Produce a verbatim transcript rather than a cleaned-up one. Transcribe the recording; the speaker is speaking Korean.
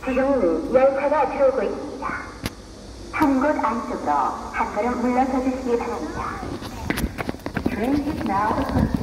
지금은 열차가 들어오고 있습니다. 한 곳 안쪽으로 한 걸음 물러서 주시기 바랍니다. Train is now approaching.